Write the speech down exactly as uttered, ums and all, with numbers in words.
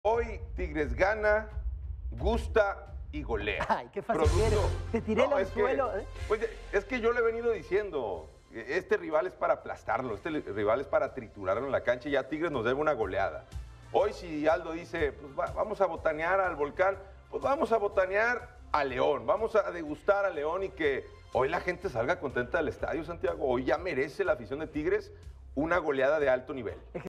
Hoy Tigres gana, gusta y golea. Ay, qué fácil eres. Te tiré el es que, anzuelo. ¿eh? Oye, es que yo le he venido diciendo, este rival es para aplastarlo, este rival es para triturarlo en la cancha y ya Tigres nos debe una goleada. Hoy si Aldo dice, pues va, vamos a botanear al Volcán, pues vamos a botanear a León, vamos a degustar a León y que hoy la gente salga contenta del estadio, Santiago. Hoy ya merece la afición de Tigres una goleada de alto nivel.